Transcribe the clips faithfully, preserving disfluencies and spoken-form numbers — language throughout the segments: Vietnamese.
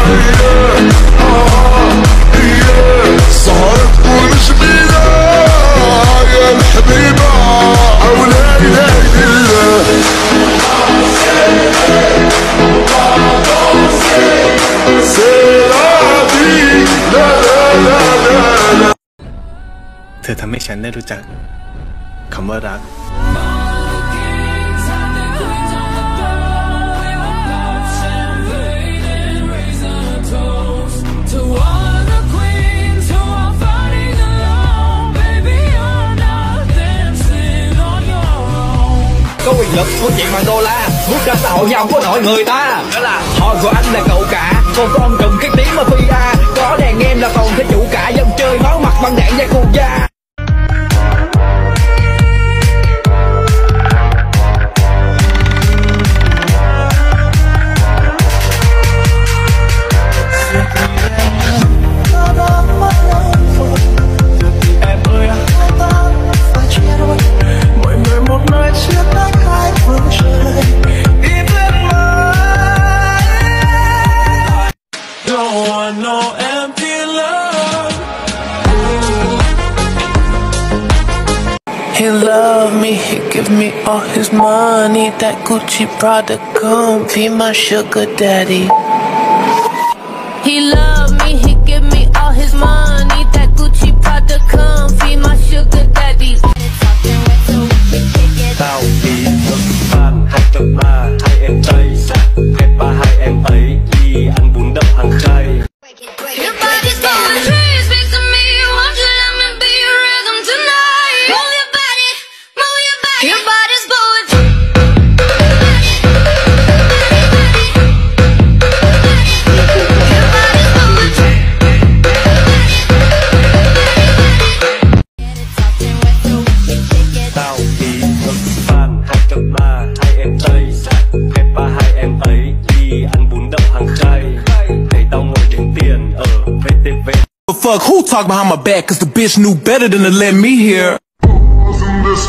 سهرت كل جميلة يا الحبيبة ولا إله إلا سيرابي لا لا لا لا لا เธอทำให้ฉันได้รู้จักคำว่ารัก Có quyền lực có chuyện bằng đô la, bước ra xã hội giàu có nổi người ta. Đó là họ gọi anh là cậu cả, còn con trùm cái tiếng mà phi a. Có đàn em là còn thế chủ cả, dân chơi máu mặt băng đạn da cu da. He love me, he give me all his money. That Gucci Prada come be my sugar daddy. He love me, he give me all his money. That Gucci Prada come be my sugar daddy. Tao đi thức fan hai tập ba hai em tây hết ba hai em ấy đi ăn bún đậu hàng khay. Fuck, who talk behind my back? Cause the bitch knew better than to let me hear. There's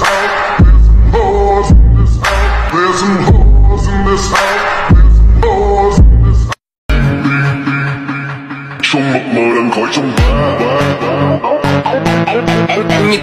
some hoes in this house. There's some hoes in this house. Trong mộng mơ đang khói trong ba ba.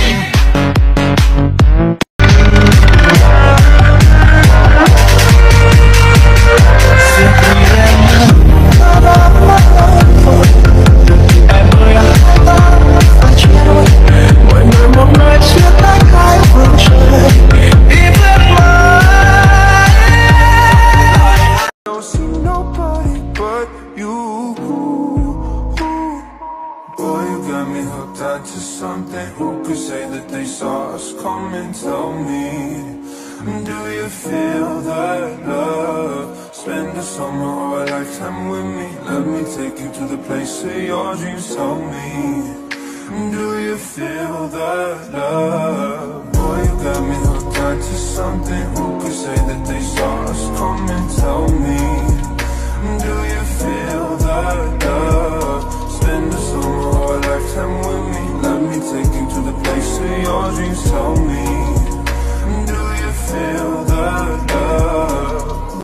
To something, who could say that they saw us coming? Tell me, do you feel that love? Spend a summer or a lifetime with me. Let me take you to the place of your dreams. Tell me, do you feel that love? Boy, you got me hooked on to something. Who could say that they saw us coming? Tell me, do you feel that love? Spend a summer or a lifetime with me. Let me take you to the place of your dreams. Tell me, do you feel that love?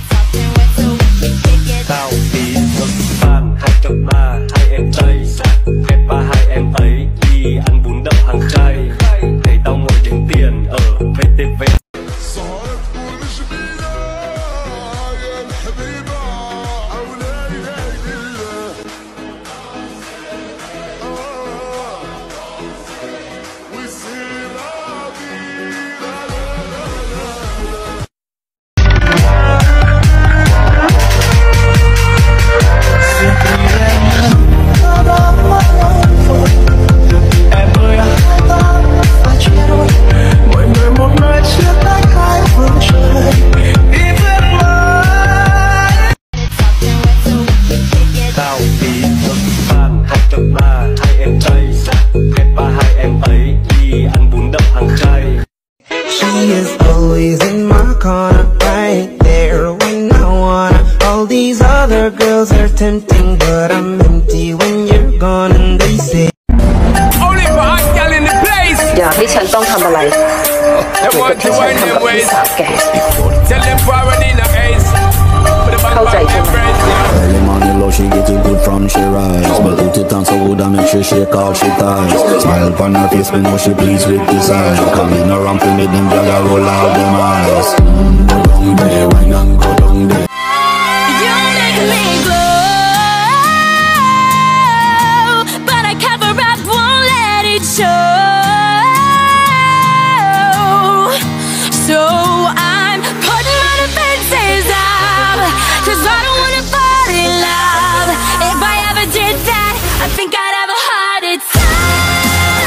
Tao đi thức fan hai tập ba hai em tây hết ba hai em ấy đi ăn bún đậu hàng khay. Để tao ngồi đếm tiền ở vê tê vê. She is always in my corner, right there when I wanna. All these other girls are tempting, but I'm empty when you're gone. And they say Only for hot gal in the place. อย่าให้ฉันต้องทำอะไรเหมือนกับที่ฉันทำกับพี่สาวแกเข้าใจใช่ไหม shake all she ties. Smile upon her face, we know she pleased with this eye. Coming around to make them girl a roll out them eyes. Mm, go down there, wine and go down there. You make me glow, but I cover up, won't let it show. So I'm putting my defenses up, 'cause I don't wanna fall in love. If I ever did that, I think I'd have a heart attack.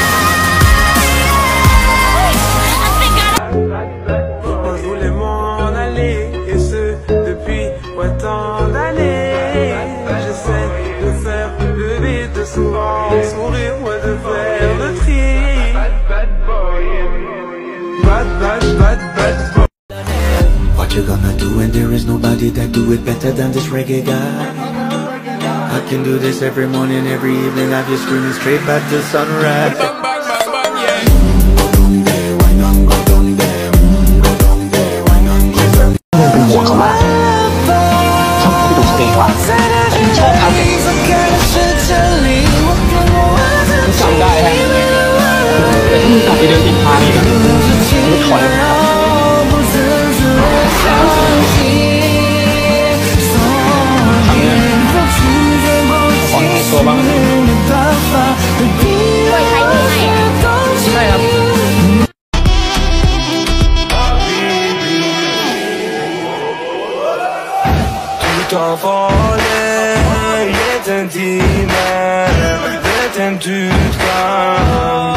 I think I'd On voulait m'en aller, et ce depuis autant d'années. J'essaie de faire le vide, de souvent sourire, moi de faire le tri. Bad, bad, bad, bad boy. What you gonna do when there is nobody that do it better than this reggae guy? I can do this every morning, every evening, have you screaming straight back to sunrise. Go down there, why not go down there? Go down there, why not go down there? ห่วงเขามากชอบดูสตรีว่ะชอบเอาเก่งจำได้ฮะแต่ที่กลับไปเดินติดพานี่นะไม่ถอยขอให้ตัวบ้างช่วยใช้มือให้ใช่ครับ Tout en volet, est intime, est un tout calme.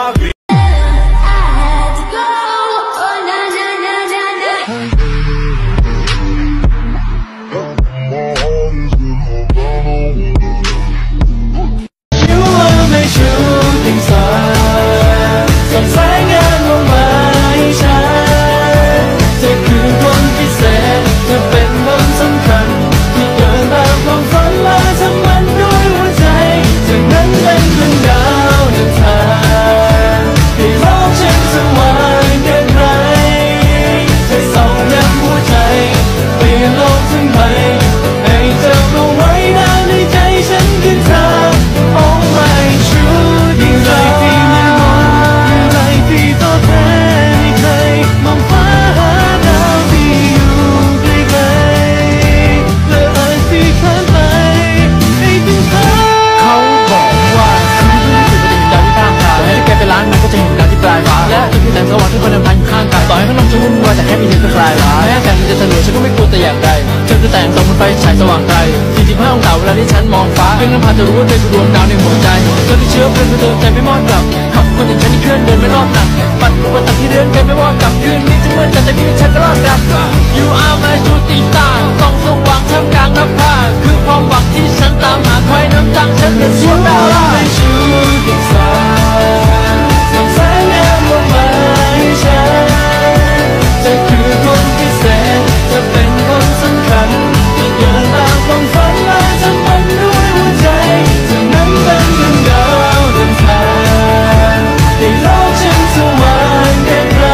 จะรู้ว่าเธอคือดวงดาวในหัวใจเธอที่เชื่อเพื่อนเธอใจไม่มอดกลับขับคนอย่างฉันที่เคลื่อนเดินไม่รอดหนักปัดอุปสรรคที่เดินกันไม่ว่ากลับคืนนี้จะเหมือนกันแต่พี่ฉันก็รอดกลับ You are my shooting star ต้องสว่างท่ามกลางนภาคือความหวังที่ฉันตามหาใครน้ำตาฉันเป็นส่วนดาวร้าย Shooting star ส่องแสงแนวลงมาให้ฉันเธอคือคนพิเศษจะเป็นคนสำคัญจะเดินตามความฝันและจะมันด้วยหัวใจจะนั้นเป็นดวงดาวเดินทางให้โลกฉันสว่างแค่ไหน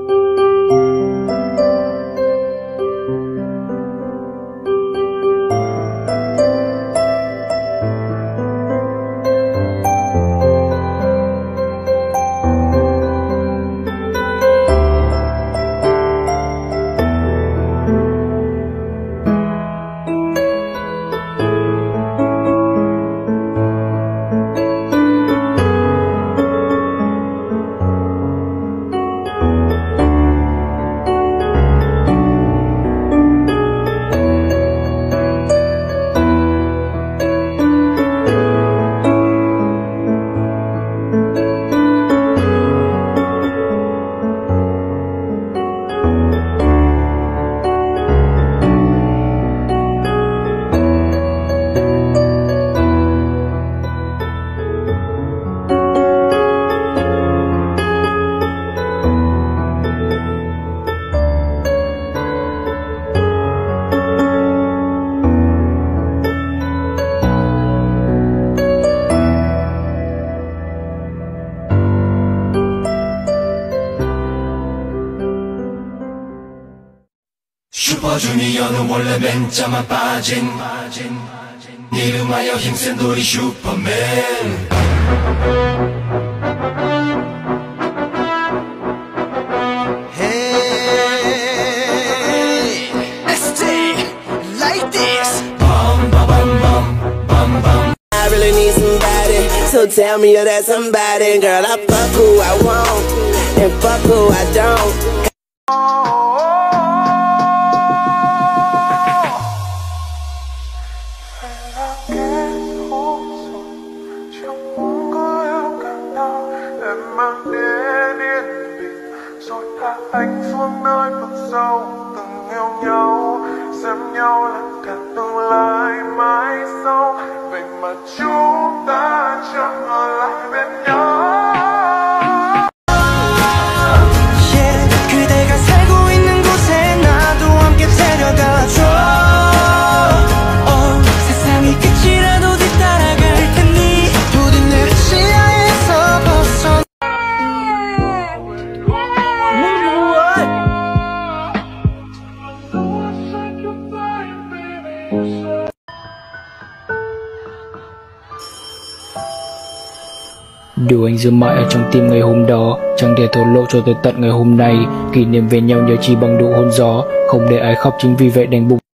슈퍼주니어는 원래 맨자만 빠진 네 이름하여 힘센 돌이 슈퍼맨 I really need somebody, so tell me you're that somebody. Girl, I fuck who I want, and fuck who I don't. Em mang đến yên bình, rồi thả anh xuống nơi vực sâu. Từng yêu nhau, xem nhau là cả tương lai mãi sau. Vậy mà chúng ta chẳng ở lại bên nhau. Yeah, 그대가 살고 있는 곳에 나도 함께 데려가줘. Oh, 세상이 끝이라도 뒤따라갈 테니 부디 내 시야에서 벗어. Điều anh giữ mãi ở trong tim ngày hôm đó, chẳng thể thổ lộ cho tới tận ngày hôm nay. Kỷ niệm về nhau nhớ chỉ bằng độ hôn gió, không để ai khóc chính vì vậy đành bụng.